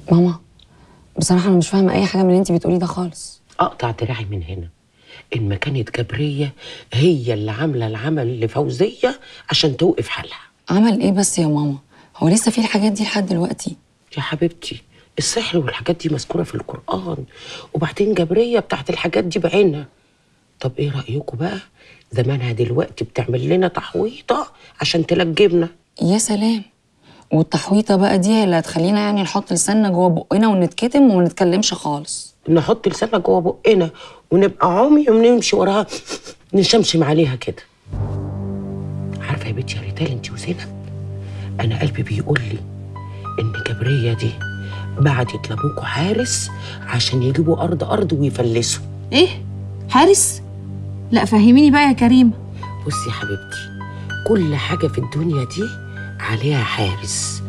ماما بصراحة أنا مش فاهمة أي حاجة من اللي أنتي بتقوليه ده خالص. أقطع دراعي من هنا إن ما كانت جبرية هي اللي عاملة العمل لفوزية عشان توقف حالها. عمل إيه بس يا ماما؟ هو لسه في الحاجات دي لحد دلوقتي؟ يا حبيبتي السحر والحاجات دي مذكورة في القرآن، وبعدين جبرية بتاعت الحاجات دي بعينها. طب إيه رأيكم بقى؟ زمانها دلوقتي بتعمل لنا تحويطة عشان تلجمنا. يا سلام، والتحويطة بقى دي هي اللي هتخلينا يعني نحط لساننا جوه بقنا ونتكتم وما نتكلمش خالص. نحط لساننا جوه بقنا ونبقى عمي ونمشي وراها نشمشم عليها كده. عارفة يا بنتي يا ريتال انتي وزينب، أنا قلبي بيقول لي إن جبرية دي بعتت لابوكوا حارس عشان يجيبوا أرض ويفلسوا. إيه؟ حارس؟ لا فهميني بقى يا كريمة. بصي يا حبيبتي، كل حاجة في الدنيا دي عليها حارس.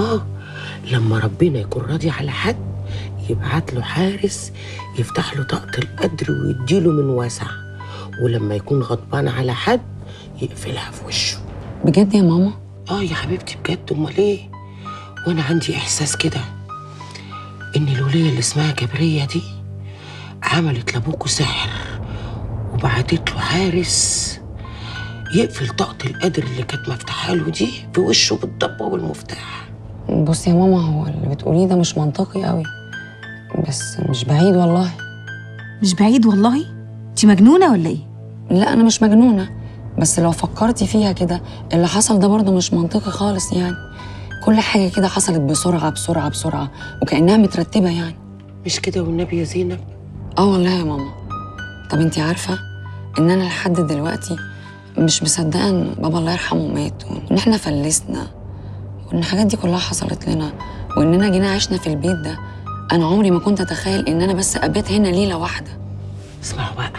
لما ربنا يكون راضي على حد يبعت له حارس يفتح له طاقة القدر ويديله من واسع، ولما يكون غضبان على حد يقفلها في وشه. بجد يا ماما؟ يا حبيبتي بجد، امال ايه؟ وانا عندي احساس كده ان الولية اللي اسمها جبرية دي عملت لابوكوا سحر وبعتت له حارس يقفل طاقة القدر اللي كانت مفتاحه له دي في وشه بالضبة والمفتاح. بصي يا ماما، هو اللي بتقوليه ده مش منطقي قوي، بس مش بعيد والله. مش بعيد والله؟ انتي مجنونة ولا ايه؟ لا أنا مش مجنونة، بس لو فكرتي فيها كده اللي حصل ده برضه مش منطقي خالص يعني. كل حاجة كده حصلت بسرعة بسرعة بسرعة وكأنها مترتبة يعني. مش كده والنبي يا زينب؟ والله يا ماما. طب انتي عارفة إن أنا لحد دلوقتي مش مصدقة إن بابا الله يرحمه مات، وإن إحنا فلسنا، وإن الحاجات دي كلها حصلت لنا، وإننا جينا عشنا في البيت ده. أنا عمري ما كنت أتخيل إن أنا بس أبات هنا ليلة واحدة. اسمعوا بقى،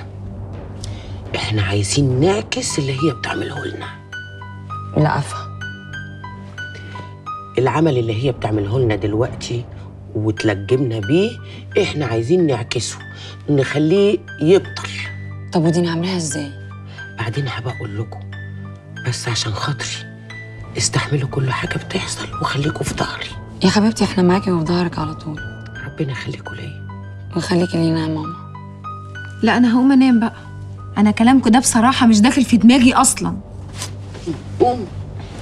احنا عايزين نعكس اللي هي بتعمله لنا. لا أفهم. العمل اللي هي بتعمله لنا دلوقتي وتلجمنا بيه احنا عايزين نعكسه، نخليه يبطل. طب ودي نعملها ازاي؟ بعدين هبقى اقول لكم، بس عشان خاطري استحملوا كل حاجه بتحصل وخليكوا في ظهري. يا حبيبتي احنا معاكي وفي ظهرك على طول. ربنا يخليكوا ليا ويخليكي لينا يا ماما. لا انا هقوم انام بقى، انا كلامكم ده بصراحة مش داخل في دماغي اصلا. قوم.